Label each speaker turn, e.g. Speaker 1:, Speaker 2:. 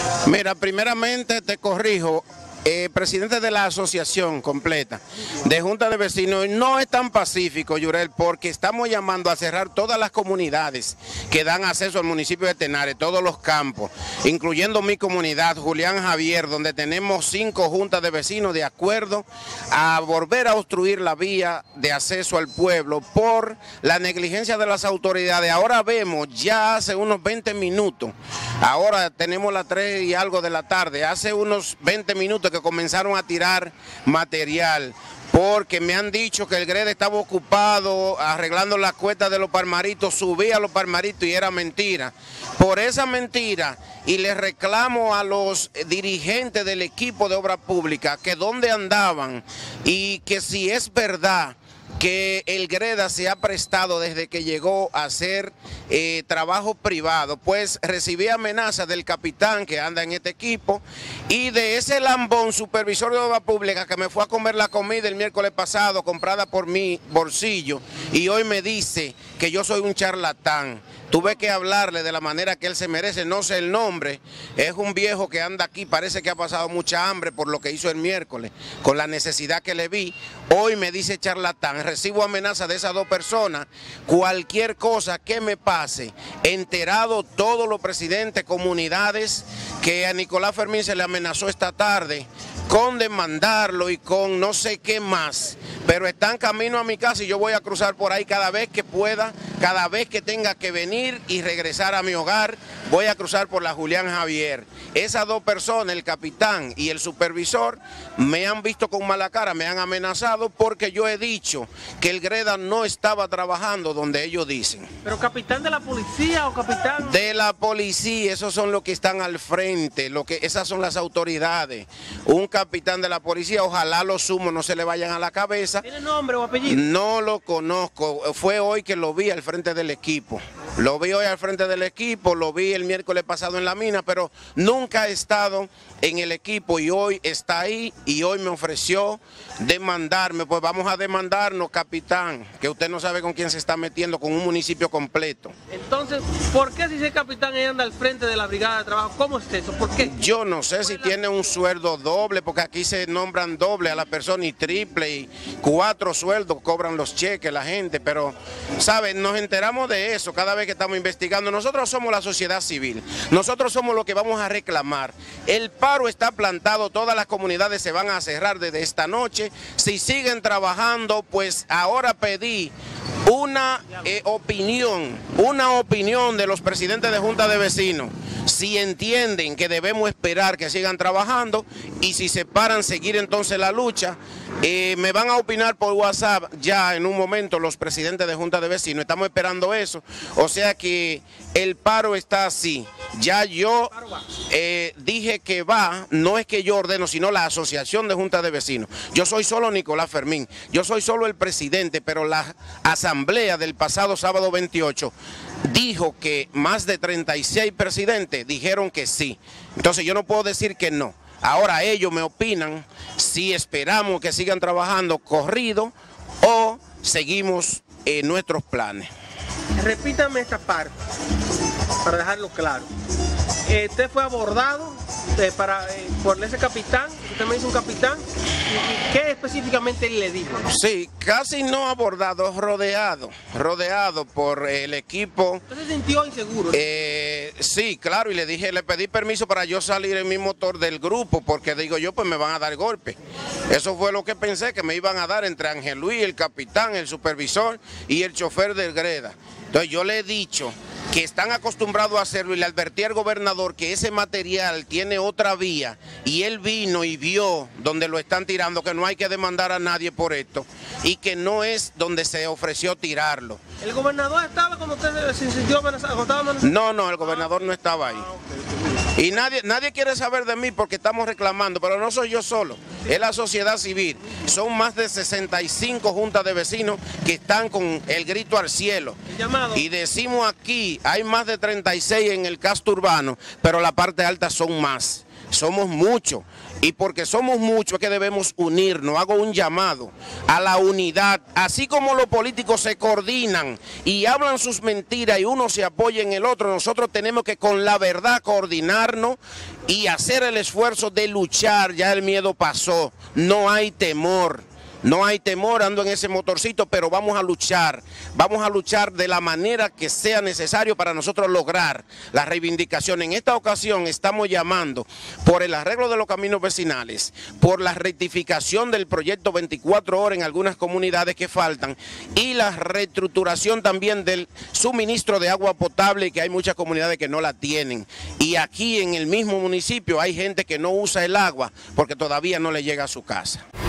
Speaker 1: Mira, primeramente te corrijo. Presidente de la asociación completa de Junta de Vecinos, no es tan pacífico, Yurel, porque estamos llamando a cerrar todas las comunidades que dan acceso al municipio de Tenares, todos los campos, incluyendo mi comunidad, Julián Javier, donde tenemos 5 juntas de vecinos de acuerdo a volver a obstruir la vía de acceso al pueblo por la negligencia de las autoridades. Ahora vemos, ya hace unos 20 minutos, ahora tenemos las 3 y algo de la tarde, hace unos 20 minutos que comenzaron a tirar material, porque me han dicho que el GRED estaba ocupado arreglando las cuestas de los Palmaritos, subía a los Palmaritos y era mentira. Por esa mentira, y le reclamo a los dirigentes del equipo de obra pública que dónde andaban y que si es verdad que el GREDA se ha prestado desde que llegó a hacer trabajo privado, pues recibí amenazas del capitán que anda en este equipo y de ese lambón supervisor de obra pública que me fue a comer la comida el miércoles pasado comprada por mi bolsillo y hoy me dice que yo soy un charlatán. Tuve que hablarle de la manera que él se merece, no sé el nombre, es un viejo que anda aquí, parece que ha pasado mucha hambre por lo que hizo el miércoles, con la necesidad que le vi, hoy me dice charlatán, recibo amenazas de esas 2 personas, cualquier cosa que me pase, enterado todos los presidentes, comunidades, que a Nicolás Fermín se le amenazó esta tarde, con demandarlo y con no sé qué más, pero están camino a mi casa y yo voy a cruzar por ahí cada vez que pueda, cada vez que tenga que venir y regresar a mi hogar, voy a cruzar por la Julián Javier. Esas 2 personas, el capitán y el supervisor, me han visto con mala cara, me han amenazado porque yo he dicho que el GREDA no estaba trabajando donde ellos dicen.
Speaker 2: ¿Pero capitán de la policía o capitán?
Speaker 1: De la policía, esos son los que están al frente, esas son las autoridades. Un capitán de la policía, ojalá los humos no se le vayan a la cabeza.
Speaker 2: ¿Tiene nombre o apellido?
Speaker 1: No lo conozco, fue hoy que lo vi al frente del equipo. Lo vi hoy al frente del equipo, lo vi el miércoles pasado en la mina, pero nunca ha estado en el equipo y hoy está ahí y hoy me ofreció demandarme. Pues vamos a demandarnos, capitán, que usted no sabe con quién se está metiendo, con un municipio completo.
Speaker 2: Entonces, ¿por qué si ese capitán anda al frente de la brigada de trabajo? ¿Cómo es eso? ¿Por qué?
Speaker 1: Yo no sé si tiene un sueldo doble, porque aquí se nombran doble a la persona y triple y 4 sueldos cobran los cheques la gente, pero, ¿saben? Nos enteramos de eso cada vez que estamos investigando. Nosotros somos la sociedad civil, nosotros somos los que vamos a reclamar. El paro está plantado, todas las comunidades se van a cerrar desde esta noche. Si siguen trabajando, pues ahora pedí una opinión de los presidentes de Junta de Vecinos, si entienden que debemos esperar que sigan trabajando y si se paran, seguir entonces la lucha. Me van a opinar por WhatsApp ya en un momento los presidentes de Junta de Vecinos, estamos esperando eso, o sea que el paro está así. Ya yo dije que va, no es que yo ordeno, sino la asociación de Junta de Vecinos. Yo soy solo Nicolás Fermín, yo soy solo el presidente, pero la asamblea del pasado sábado 28 dijo que más de 36 presidentes dijeron que sí. Entonces yo no puedo decir que no. Ahora ellos me opinan si esperamos que sigan trabajando corrido o seguimos nuestros planes.
Speaker 2: Repítame esta parte para dejarlo claro. Usted fue abordado por ese capitán, usted me dice un capitán, ¿y qué específicamente le dijo?
Speaker 1: Sí, casi no abordado, rodeado por el equipo.
Speaker 2: ¿Usted se sintió inseguro?
Speaker 1: Sí, claro, y le pedí permiso para yo salir en mi motor del grupo, porque digo yo, pues me van a dar golpe. Eso fue lo que pensé, que me iban a dar entre Ángel Luis, el capitán, el supervisor y el chofer del GREDA. Entonces yo le he dicho que están acostumbrados a hacerlo y le advertí al gobernador que ese material tiene otra vía y él vino y vio donde lo están tirando, que no hay que demandar a nadie por esto y que no es donde se ofreció tirarlo.
Speaker 2: ¿El gobernador estaba cuando usted se sintió amenazado?
Speaker 1: No, el gobernador no estaba ahí. Y nadie quiere saber de mí porque estamos reclamando, pero no soy yo solo, es la sociedad civil. Son más de 65 juntas de vecinos que están con el grito al cielo. Y decimos aquí, hay más de 36 en el casco urbano, pero la parte alta son más. somos muchos. Y porque somos muchos es que debemos unirnos. Hago un llamado a la unidad. Así como los políticos se coordinan y hablan sus mentiras y uno se apoya en el otro, nosotros tenemos que con la verdad coordinarnos y hacer el esfuerzo de luchar. Ya el miedo pasó, no hay temor. No hay temor, ando en ese motorcito, pero vamos a luchar de la manera que sea necesario para nosotros lograr la reivindicación. En esta ocasión estamos llamando por el arreglo de los caminos vecinales, por la rectificación del proyecto 24 horas en algunas comunidades que faltan y la reestructuración también del suministro de agua potable, que hay muchas comunidades que no la tienen. Y aquí en el mismo municipio hay gente que no usa el agua porque todavía no le llega a su casa.